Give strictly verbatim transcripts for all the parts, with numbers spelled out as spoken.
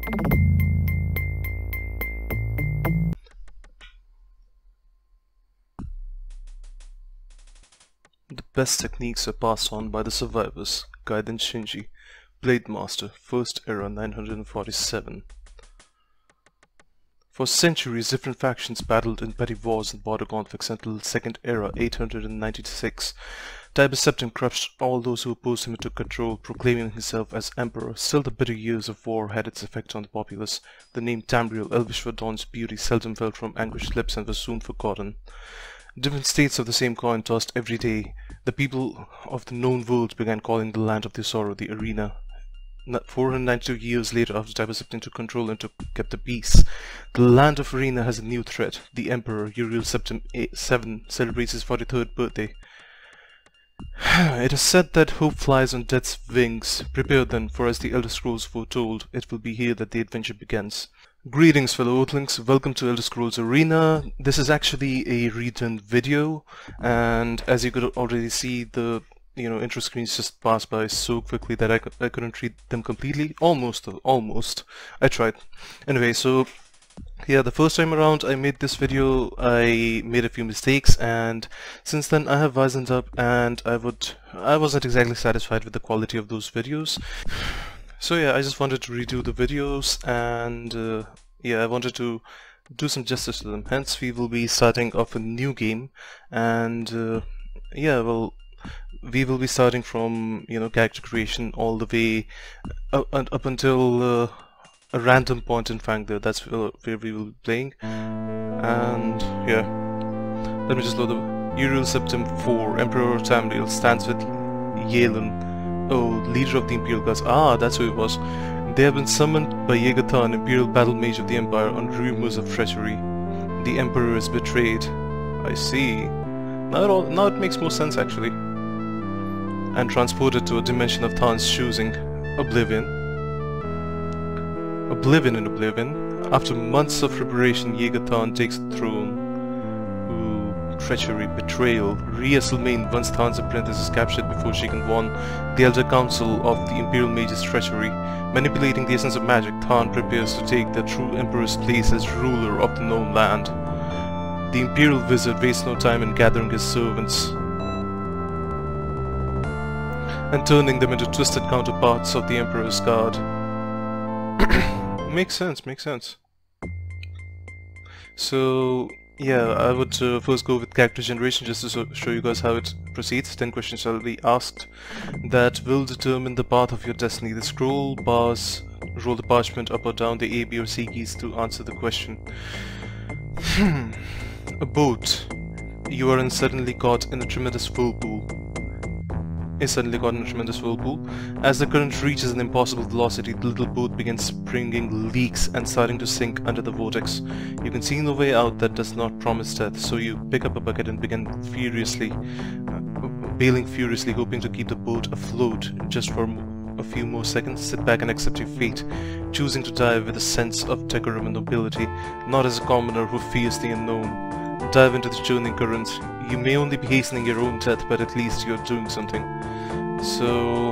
The best techniques are passed on by the survivors. Gaiden Shinji, Blade Master, First Era nine hundred forty-seven. For centuries, different factions battled in petty wars and border conflicts until Second Era eight hundred ninety-six. Tiber Septim crushed all those who opposed him into control, proclaiming himself as Emperor. Still, the bitter years of war had its effect on the populace. The name Tamriel, elvish for dawn's beauty, seldom fell from anguished lips and was soon forgotten. Different states of the same coin tossed every day. The people of the known world began calling the land of their sorrow the Arena. four hundred ninety-two years later, after Tiber Septim took control and took, kept the peace, the land of Arena has a new threat. The Emperor, Uriel Septim the seventh, celebrates his forty-third birthday. It is said that hope flies on death's wings. Prepare then, for as the Elder Scrolls foretold, it will be here that the adventure begins. Greetings, fellow Earthlings. Welcome to Elder Scrolls Arena. This is actually a redone video, and as you could already see, the you know intro screens just passed by so quickly that I, I couldn't read them completely. Almost, though. Almost. I tried. Anyway, so yeah, the first time around I made this video, I made a few mistakes, and since then I have wisened up, and I would I wasn't exactly satisfied with the quality of those videos. So yeah, I just wanted to redo the videos, and uh, yeah, I wanted to do some justice to them. Hence, we will be starting off a new game, and uh, yeah, well, we will be starting from you know character creation all the way up, up until uh, a random point in Fangder. That's where we will be playing, and yeah, let me just load the Uriel Septim four. Emperor Tamriel stands with Yalen. Oh, leader of the Imperial Guards. Ah, that's who it was. They have been summoned by Yegathan, Imperial Battle Mage of the Empire, on rumors of treachery. The Emperor is betrayed. I see. Now it, all, now it makes more sense, actually. And transported to a dimension of Than's choosing. Oblivion. Oblivion in Oblivion. After months of preparation, Yegathan takes the throne. Treachery, betrayal. Rhea Silmain, once Than's apprentice, is captured before she can warn the Elder Council of the Imperial Mage's treachery. Manipulating the essence of magic, Than prepares to take the true Emperor's place as ruler of the known land. The Imperial Wizard wastes no time in gathering his servants and turning them into twisted counterparts of the Emperor's guard. Makes sense, makes sense. So yeah, I would uh, first go with character generation just to so show you guys how it proceeds. ten questions shall be asked that will determine the path of your destiny. The scroll bars roll the parchment up or down the A, B or C keys to answer the question. Hmm. A boat. You are in suddenly caught in a tremendous whirlpool. Is suddenly caught in a tremendous whirlpool. As the current reaches an impossible velocity, the little boat begins springing leaks and starting to sink under the vortex. You can see no way out that does not promise death, so you pick up a bucket and begin furiously, uh, bailing furiously, hoping to keep the boat afloat just for a few more seconds. Sit back and accept your fate, choosing to die with a sense of decorum and nobility, not as a commoner who fears the unknown. Dive into the churning current. You may only be hastening your own death, but at least you're doing something. So,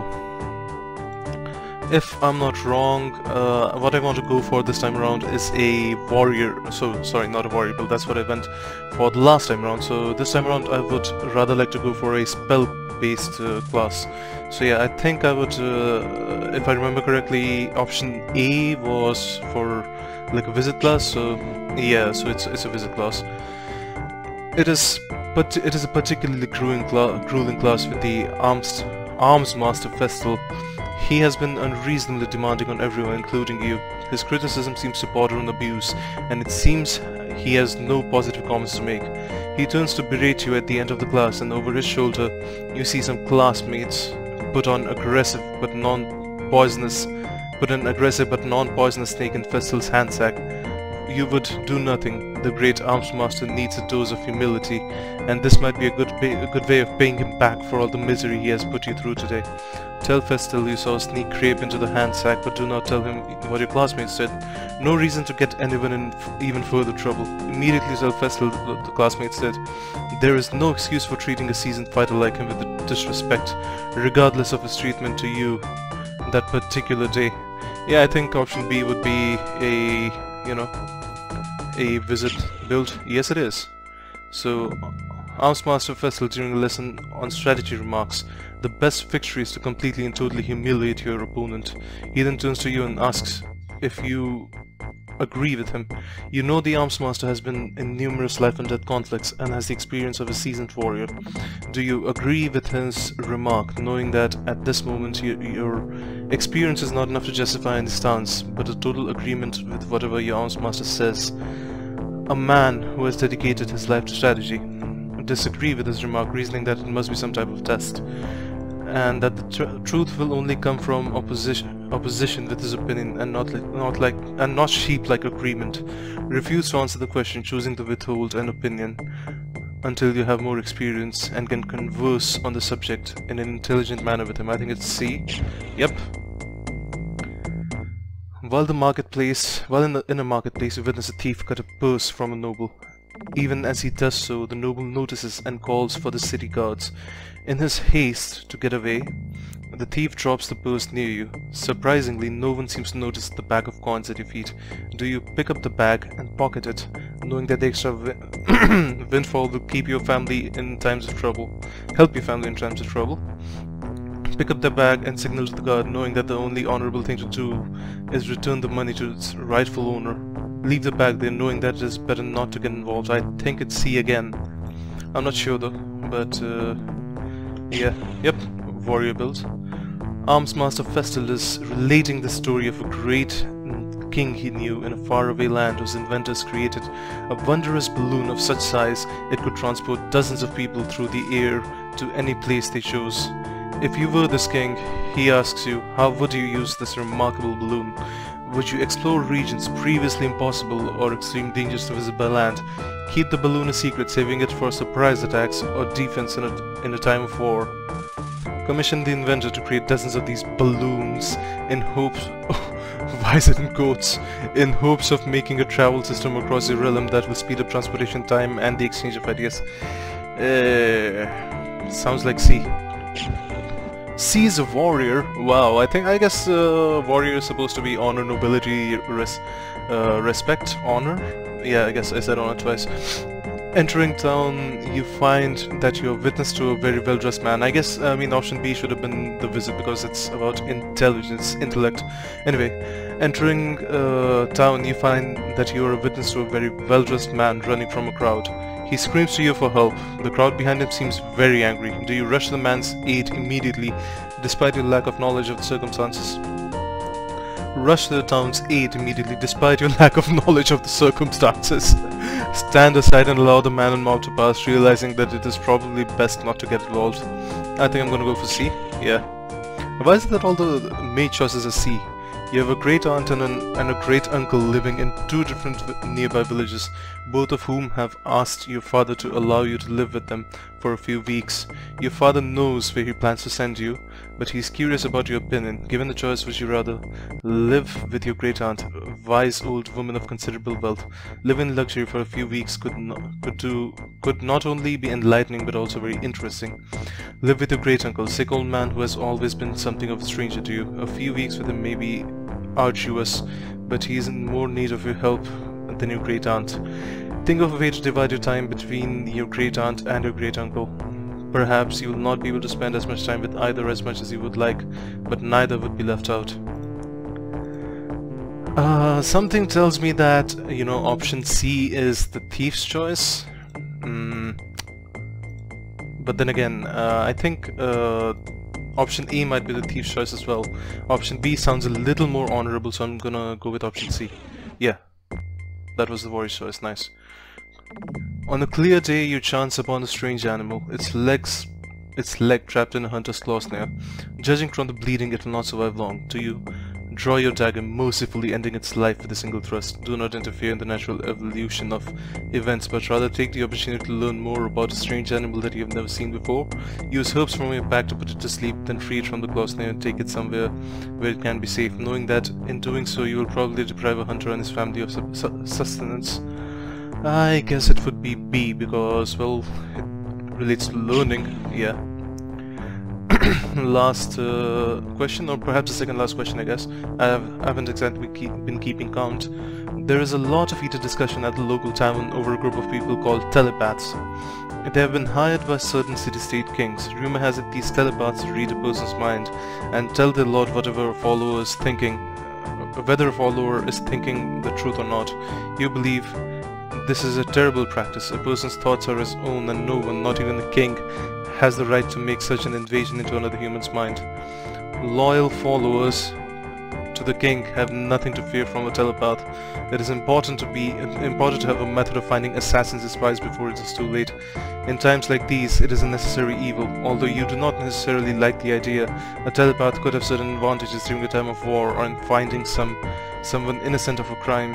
if I'm not wrong, uh, what I want to go for this time around is a warrior. So, sorry, not a warrior build. That's what I went for the last time around. So this time around, I would rather like to go for a spell-based uh, class. So yeah, I think I would, uh, if I remember correctly, option A was for like a wizard class. So yeah, so it's it's a wizard class. It is, but it is a particularly grueling, cla grueling class with the arms, arms master Festal. He has been unreasonably demanding on everyone, including you. His criticism seems to border on abuse, and it seems he has no positive comments to make. He turns to berate you at the end of the class, and over his shoulder, you see some classmates put on aggressive but non-poisonous, put an aggressive but non-poisonous snake in Festal's handsack. You would do nothing. The great arms master needs a dose of humility, and this might be a good a good way of paying him back for all the misery he has put you through today. Tell Festal you saw a snake creep into the handsack, but do not tell him what your classmates said. No reason to get anyone in f even further trouble. Immediately tell Festal what the classmates said. There is no excuse for treating a seasoned fighter like him with disrespect, regardless of his treatment to you that particular day. Yeah, I think option B would be a, you know, a visit build. Yes, it is. So, Arms Master Festal during a lesson on strategy remarks, the best victory is to completely and totally humiliate your opponent. He then turns to you and asks if you agree with him. You know the Arms Master has been in numerous life and death conflicts and has the experience of a seasoned warrior. Do you agree with his remark, knowing that at this moment you, your experience is not enough to justify any stance, but a total agreement with whatever your Arms Master says? A man who has dedicated his life to strategy. Disagree with his remark, reasoning that it must be some type of test, and that the tr truth will only come from opposition opposition with his opinion, and not like not like and not sheep like agreement. Refuse to answer the question, choosing to withhold an opinion until you have more experience and can converse on the subject in an intelligent manner with him. I think it's C. Yep. While the marketplace, while in the inner marketplace, you witness a thief cut a purse from a noble. Even as he does so, the noble notices and calls for the city guards. In his haste to get away, the thief drops the purse near you. Surprisingly, no one seems to notice the bag of coins at your feet. Do you pick up the bag and pocket it, knowing that the extra wi windfall will keep your family in times of trouble, help your family in times of trouble? Pick up the bag and signal to the guard, knowing that the only honorable thing to do is return the money to its rightful owner. Leave the bag there, knowing that it is better not to get involved. I think it's C again. I'm not sure though, but uh, yeah, yep, warrior build. Arms Master Festal is relating the story of a great king he knew in a faraway land whose inventors created a wondrous balloon of such size it could transport dozens of people through the air to any place they chose. If you were this king, he asks you, how would you use this remarkable balloon? Would you explore regions previously impossible or extreme dangers to visit by land? Keep the balloon a secret, saving it for surprise attacks or defense in a, in a time of war. Commission the inventor to create dozens of these balloons in hopes... why is it in quotes? In hopes of making a travel system across the realm that will speed up transportation time and the exchange of ideas. Uh, sounds like C. C is a warrior. Wow, I think I guess uh, warrior is supposed to be honor, nobility, res uh, respect, honor. Yeah, I guess I said honor twice. Entering town, you find that you're witness to a very well-dressed man. I guess I mean option B should have been the visit because it's about intelligence, intellect. Anyway, entering uh, town, you find that you're a witness to a very well-dressed man running from a crowd. He screams to you for help. The crowd behind him seems very angry. Do you rush to the man's aid immediately, despite your lack of knowledge of the circumstances? Rush to the town's aid immediately, despite your lack of knowledge of the circumstances. Stand aside and allow the man and mob to pass, realizing that it is probably best not to get involved. I think I'm gonna go for C. Yeah. Why is it that all the main choices are C? You have a great aunt and, an, and a great uncle living in two different nearby villages, both of whom have asked your father to allow you to live with them for a few weeks. Your father knows where he plans to send you, but he's curious about your opinion. Given the choice, would you rather live with your great aunt, a wise old woman of considerable wealth? Live in luxury for a few weeks could not, could do could not only be enlightening but also very interesting. Live with your great uncle, sick old man who has always been something of a stranger to you. A few weeks with him may be arduous, but he is in more need of your help than your great aunt. Think of a way to divide your time between your great aunt and your great uncle. Perhaps you will not be able to spend as much time with either as much as you would like, but neither would be left out. Uh, something tells me that, you know, option C is the thief's choice. Mm. But then again, uh, I think uh, option A might be the thief's choice as well. Option B sounds a little more honorable, so I'm gonna go with option C. Yeah, that was the warrior's choice, nice. On a clear day, you chance upon a strange animal, its legs, its leg trapped in a hunter's claw snare. Judging from the bleeding, it will not survive long. Do you draw your dagger, mercifully ending its life with a single thrust? Do not interfere in the natural evolution of events, but rather take the opportunity to learn more about a strange animal that you have never seen before. Use herbs from your pack to put it to sleep, then free it from the claw snare and take it somewhere where it can be safe, knowing that in doing so you will probably deprive a hunter and his family of su sustenance. I guess it would be B because, well, it relates to learning, yeah. last uh, question, or perhaps the second last question, I guess. I, have, I haven't exactly keep, been keeping count. There is a lot of heated discussion at the local tavern over a group of people called telepaths. They have been hired by certain city-state kings. Rumor has it these telepaths read a person's mind and tell their lord whatever a follower is thinking, uh, whether a follower is thinking the truth or not. You believe this is a terrible practice. A person's thoughts are his own and no one, not even the king, has the right to make such an invasion into another human's mind. Loyal followers to the king have nothing to fear from a telepath. It is important to be important to have a method of finding assassins and spies before it is too late. In times like these, it is a necessary evil. Although you do not necessarily like the idea, a telepath could have certain advantages during a time of war or in finding some someone innocent of a crime.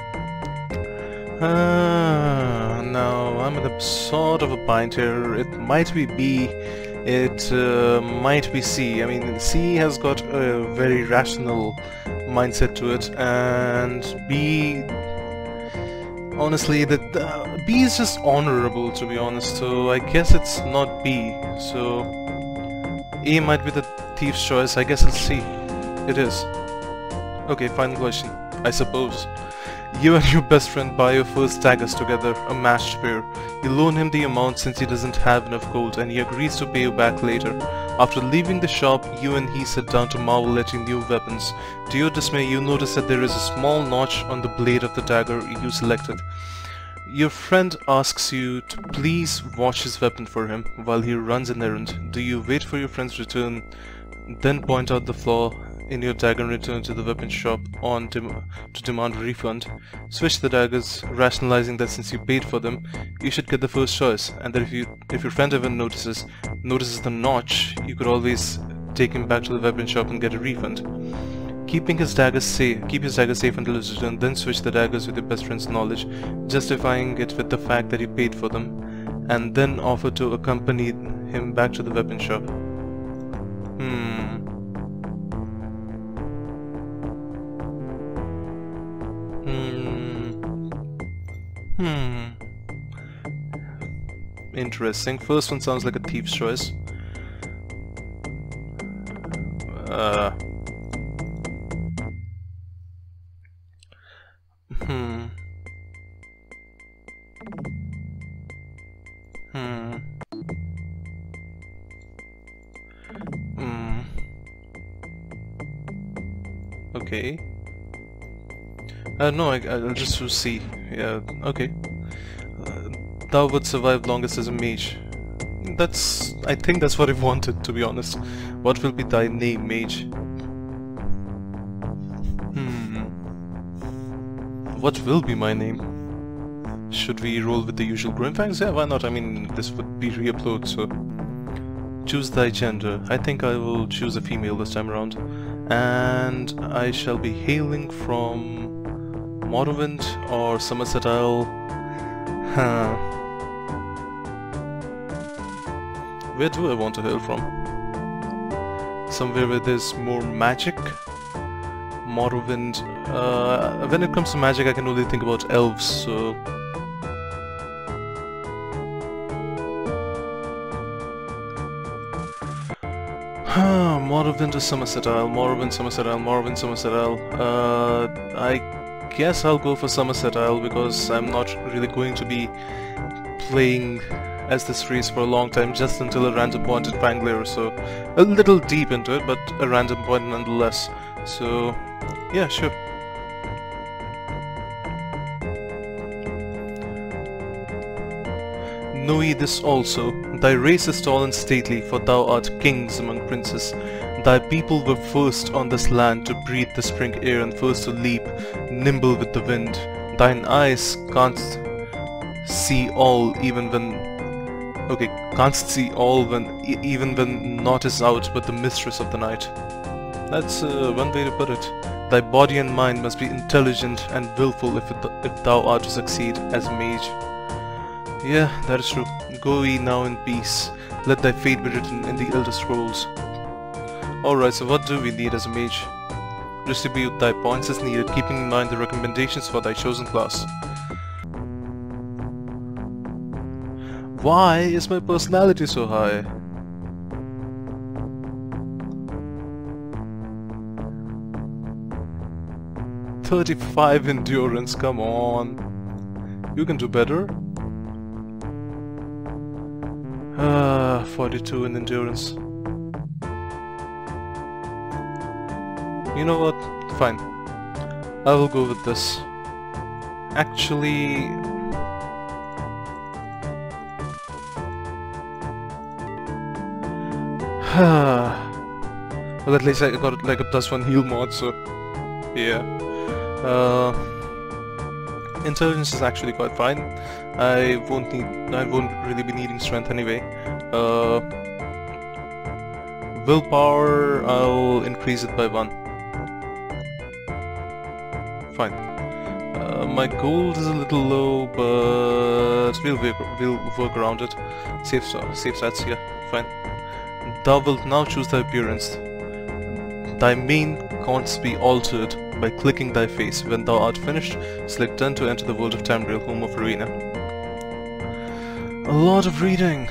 Uh, now, I'm in a sort of a bind here. It might be B, it uh, might be C. I mean, C has got a very rational mindset to it, and B, honestly, the, the B is just honorable, to be honest, so I guess it's not B. So A might be the thief's choice. I guess it's C. It is. Okay, final question, I suppose. You and your best friend buy your first daggers together, a matched pair. You loan him the amount since he doesn't have enough gold, and he agrees to pay you back later. After leaving the shop, you and he sit down to marvel at your new weapons. To your dismay, you notice that there is a small notch on the blade of the dagger you selected. Your friend asks you to please watch his weapon for him while he runs an errand. Do you wait for your friend's return, then point out the flaw in your dagger and return to the weapon shop on dem to demand a refund? Switch the daggers, rationalizing that since you paid for them, you should get the first choice, and that if you if your friend ever notices notices the notch, you could always take him back to the weapon shop and get a refund. Keeping his daggers safe, keep his daggers safe until his return, then switch the daggers with your best friend's knowledge, justifying it with the fact that you paid for them, and then offer to accompany him back to the weapon shop. Hmm. Hmm. Interesting. First one sounds like a thief's choice. Uh. Hmm. Hmm. Hmm. Okay. Uh, no, I, I'll just see. Yeah, okay. Uh, thou would survive longest as a mage. That's... I think that's what I wanted, to be honest. What will be thy name, mage? Hmm... What will be my name? Should we roll with the usual Grimfangs? Yeah, why not? I mean, this would be re-upload, so... Choose thy gender. I think I will choose a female this time around. And I shall be hailing from... Morrowind or Somerset Isle. Huh. Where do I want to hail from? Somewhere where there's more magic? Morrowind. Uh, when it comes to magic, I can only think about elves, so... Morrowind or Somerset Isle, Morrowind, Somerset Isle, Morrowind, Somerset Isle. Uh, I guess I'll go for Somerset Isle because I'm not really going to be playing as this race for a long time, just until a random point at Pangler, so a little deep into it, but a random point nonetheless. So yeah, sure. Know ye this also, thy race is tall and stately, for thou art kings among princes. Thy people were first on this land to breathe the spring air and first to leap, nimble with the wind. Thine eyes can't see all even when... Okay, can't see all when e even when naught is out but the mistress of the night. That's uh, one way to put it. Thy body and mind must be intelligent and willful if, it, if thou art to succeed as a mage. Yeah, that is true. Go ye now in peace. Let thy fate be written in the Elder Scrolls. Alright, so what do we need as a mage? Distribute thy points as needed, keeping in mind the recommendations for thy chosen class. Why is my personality so high? thirty-five endurance, come on. You can do better. Uh, forty-two in endurance. You know what? Fine. I will go with this. Actually... well, at least I got like a plus one heal mod, so... yeah. Uh, intelligence is actually quite fine. I won't need... I won't really be needing strength anyway. Uh, willpower, I'll increase it by one. Fine. Uh, my gold is a little low, but we'll work, we'll work around it. Safe, safe stats, yeah, fine. Thou wilt now choose thy appearance. Thy mane can't be altered by clicking thy face. When thou art finished, select done to enter the world of Tamriel, home of Arena. A lot of reading.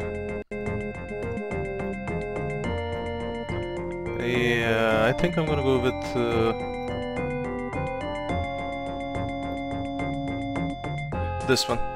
Yeah, I think I'm gonna go with... Uh, this one.